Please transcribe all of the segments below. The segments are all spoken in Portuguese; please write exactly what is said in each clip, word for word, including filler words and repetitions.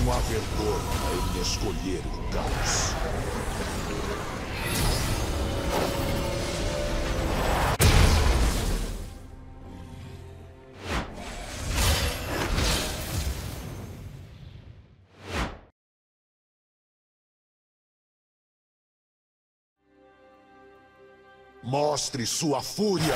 Não há vergonha em escolher o caos. Mostre sua fúria!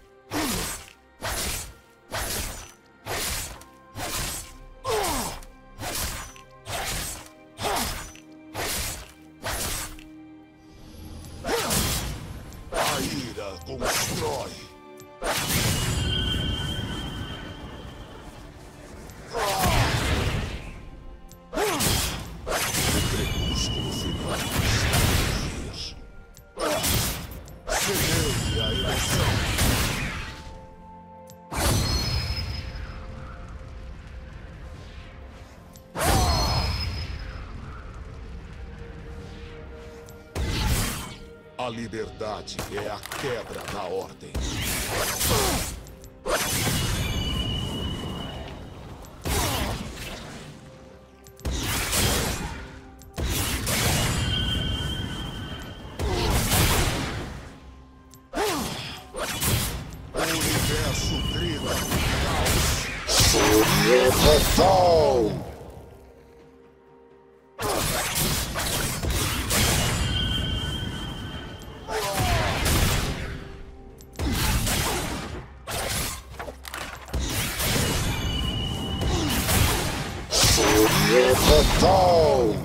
A ira constrói. O crepúsculo final está a vir. Semeie a emoção. A liberdade é a quebra da ordem. O universo grita caos. Fúria total! Fúria total!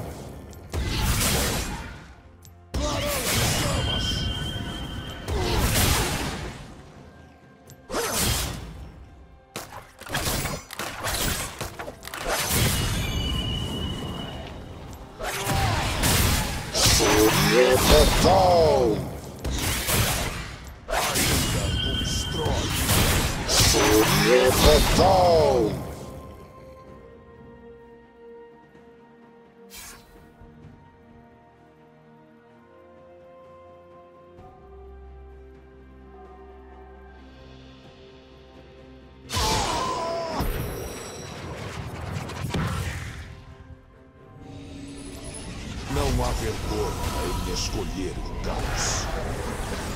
Fúria total! Ainda constrói. Fúria total! Não há vergonha em escolher o caos.